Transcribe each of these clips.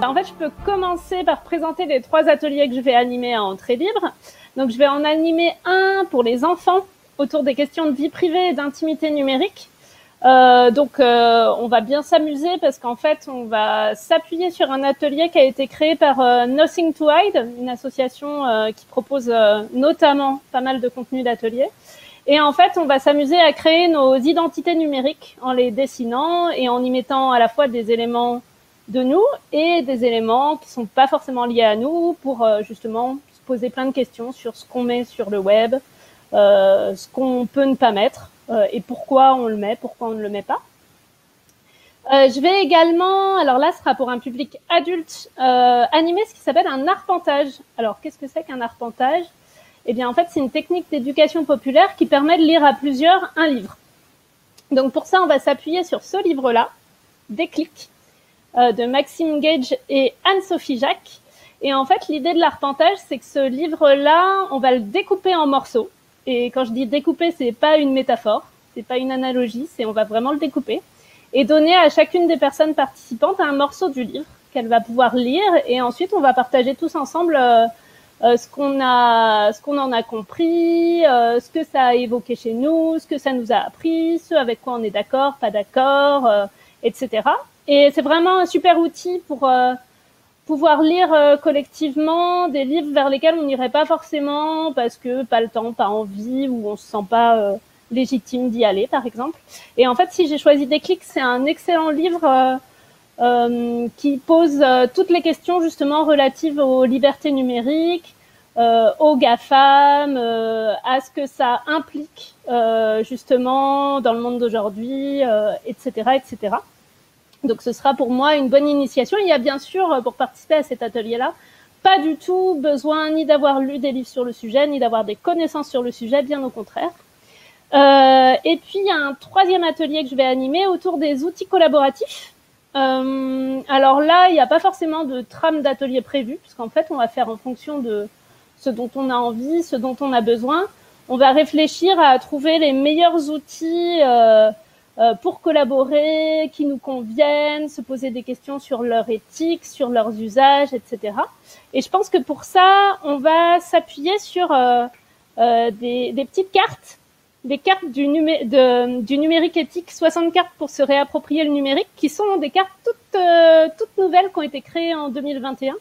En fait, je peux commencer par présenter les 3 ateliers que je vais animer à entrée libre. Donc, je vais en animer un pour les enfants autour des questions de vie privée et d'intimité numérique. On va bien s'amuser parce qu'en fait, on va s'appuyer sur un atelier qui a été créé par Nothing to Hide, une association qui propose notamment pas mal de contenus d'ateliers. Et en fait, on va s'amuser à créer nos identités numériques en les dessinant et en y mettant à la fois des éléments de nous et des éléments qui sont pas forcément liés à nous pour justement se poser plein de questions sur ce qu'on met sur le web, ce qu'on peut ne pas mettre et pourquoi on le met, pourquoi on ne le met pas. Je vais également, alors là, ce sera pour un public adulte, animer ce qui s'appelle un arpentage. Alors, qu'est-ce que c'est qu'un arpentage ? Eh bien, en fait, c'est une technique d'éducation populaire qui permet de lire à plusieurs un livre. Donc, pour ça, on va s'appuyer sur ce livre-là, Déclic, de Maxime Gage et Anne-Sophie Jacques. Et en fait, l'idée de l'arpentage, c'est que ce livre-là, on va le découper en morceaux. Et quand je dis découper, c'est pas une métaphore, c'est pas une analogie, c'est on va vraiment le découper et donner à chacune des personnes participantes un morceau du livre qu'elle va pouvoir lire. Et ensuite, on va partager tous ensemble ce qu'on en a compris, ce que ça a évoqué chez nous, ce que ça nous a appris, ce avec quoi on est d'accord, pas d'accord, etc. Et c'est vraiment un super outil pour pouvoir lire collectivement des livres vers lesquels on n'irait pas forcément parce que pas le temps, pas envie, ou on se sent pas légitime d'y aller, par exemple. Et en fait, si j'ai choisi Déclic, c'est un excellent livre qui pose toutes les questions justement relatives aux libertés numériques, aux GAFAM, à ce que ça implique justement dans le monde d'aujourd'hui, etc., etc. Donc ce sera pour moi une bonne initiation. Il y a bien sûr, pour participer à cet atelier-là, pas du tout besoin ni d'avoir lu des livres sur le sujet, ni d'avoir des connaissances sur le sujet, bien au contraire. Et puis il y a un 3e atelier que je vais animer autour des outils collaboratifs. Alors là, il n'y a pas forcément de trame d'atelier prévu, puisqu'en fait, on va faire en fonction de ce dont on a envie, ce dont on a besoin. On va réfléchir à trouver les meilleurs outils pour collaborer, qui nous conviennent, se poser des questions sur leur éthique, sur leurs usages, etc. Et je pense que pour ça, on va s'appuyer sur des petites cartes, des cartes du numérique éthique, 60 cartes pour se réapproprier le numérique, qui sont des cartes toutes nouvelles qui ont été créées en 2021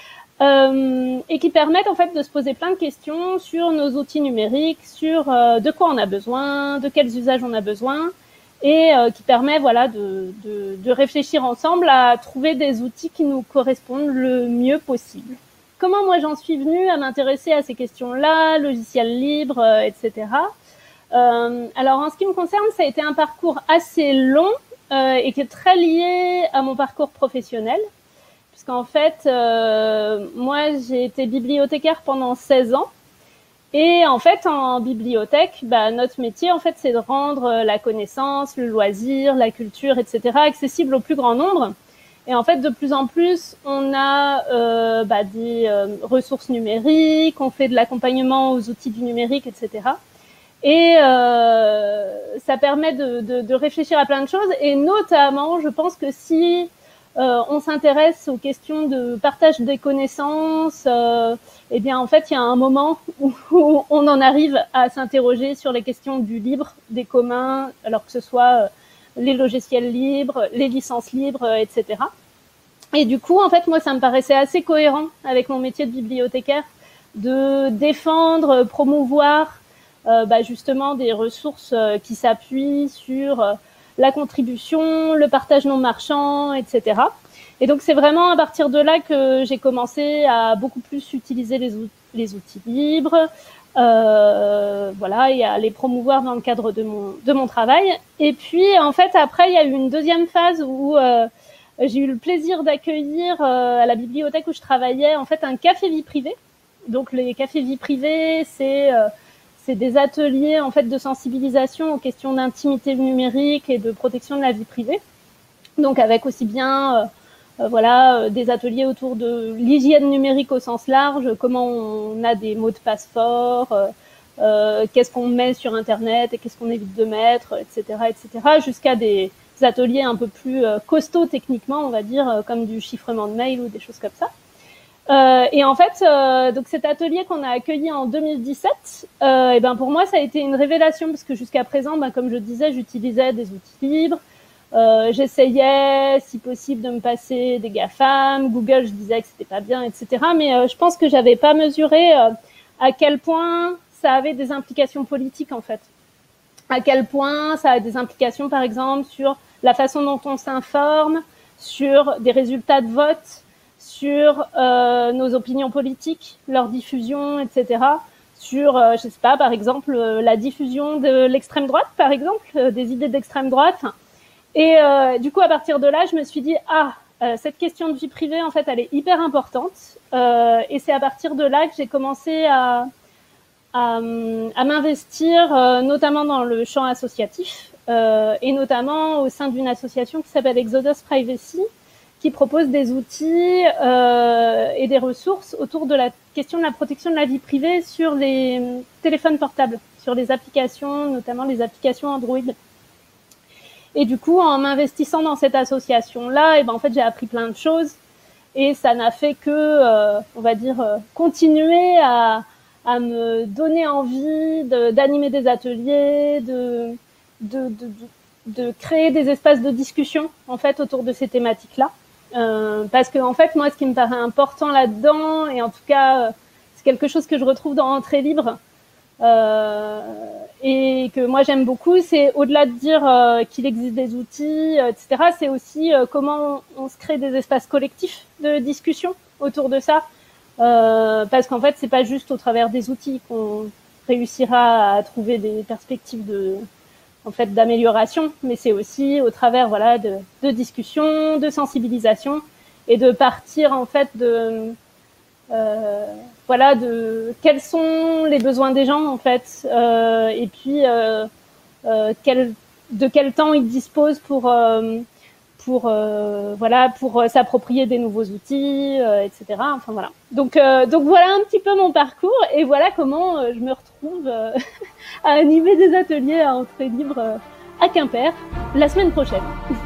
et qui permettent en fait de se poser plein de questions sur nos outils numériques, sur de quoi on a besoin, de quels usages on a besoin, et qui permet voilà de réfléchir ensemble à trouver des outils qui nous correspondent le mieux possible. Comment moi j'en suis venue à m'intéresser à ces questions-là, logiciels libres, etc. Alors en ce qui me concerne, ça a été un parcours assez long et qui est très lié à mon parcours professionnel, puisqu'en fait, moi j'ai été bibliothécaire pendant 16 ans. Et en fait, en bibliothèque, notre métier, en fait, c'est de rendre la connaissance, le loisir, la culture, etc., accessible au plus grand nombre. Et en fait, de plus en plus, on a des ressources numériques, on fait de l'accompagnement aux outils du numérique, etc. Et ça permet de réfléchir à plein de choses. Et notamment, je pense que si on s'intéresse aux questions de partage des connaissances, eh bien en fait il y a un moment où on en arrive à s'interroger sur les questions du libre, des communs, alors que ce soit les logiciels libres, les licences libres, etc. Et du coup en fait moi ça me paraissait assez cohérent avec mon métier de bibliothécaire de défendre, promouvoir justement des ressources qui s'appuient sur la contribution, le partage non marchand, etc. Et donc c'est vraiment à partir de là que j'ai commencé à beaucoup plus utiliser les outils libres, et à les promouvoir dans le cadre de mon travail. Et puis en fait après il y a eu une deuxième phase où j'ai eu le plaisir d'accueillir à la bibliothèque où je travaillais en fait un café vie privée. Donc les cafés vie privée, c'est des ateliers en fait de sensibilisation aux questions d'intimité numérique et de protection de la vie privée. Donc avec aussi bien des ateliers autour de l'hygiène numérique au sens large, comment on a des mots de passe forts, qu'est-ce qu'on met sur Internet et qu'est-ce qu'on évite de mettre, etc., etc., jusqu'à des ateliers un peu plus costauds techniquement, on va dire, comme du chiffrement de mail ou des choses comme ça. Et en fait, donc cet atelier qu'on a accueilli en 2017, et ben pour moi ça a été une révélation parce que jusqu'à présent, ben comme je disais, j'utilisais des outils libres, j'essayais, si possible, de me passer des GAFAM, Google, je disais que c'était pas bien, etc. Mais je pense que j'avais pas mesuré à quel point ça avait des implications politiques en fait, à quel point ça a des implications, par exemple, sur la façon dont on s'informe, sur des résultats de vote, sur nos opinions politiques, leur diffusion, etc. Sur, je sais pas, par exemple, la diffusion de l'extrême droite, par exemple, des idées d'extrême droite. Et du coup, à partir de là, je me suis dit, cette question de vie privée, en fait, elle est hyper importante. Et c'est à partir de là que j'ai commencé à m'investir, notamment dans le champ associatif, et notamment au sein d'une association qui s'appelle Exodus Privacy, qui propose des outils et des ressources autour de la question de la protection de la vie privée sur les téléphones portables, sur les applications, notamment les applications Android. Et du coup, en m'investissant dans cette association-là, et ben en fait, j'ai appris plein de choses et ça n'a fait que, on va dire, continuer à me donner envie d'animer des ateliers, de créer des espaces de discussion en fait autour de ces thématiques-là. Parce que en fait, moi, ce qui me paraît important là-dedans, et en tout cas, c'est quelque chose que je retrouve dans Entrée libre, et que moi j'aime beaucoup, c'est au-delà de dire qu'il existe des outils, etc. C'est aussi comment on se crée des espaces collectifs de discussion autour de ça, parce qu'en fait, c'est pas juste au travers des outils qu'on réussira à trouver des perspectives d'amélioration, mais c'est aussi au travers de discussions, de sensibilisation et de partir en fait de quels sont les besoins des gens en fait, et puis de quel temps ils disposent pour s'approprier des nouveaux outils, etc. Enfin voilà. Donc voilà un petit peu mon parcours et voilà comment je me retrouve à animer des ateliers à Entrée libre à Quimper la semaine prochaine.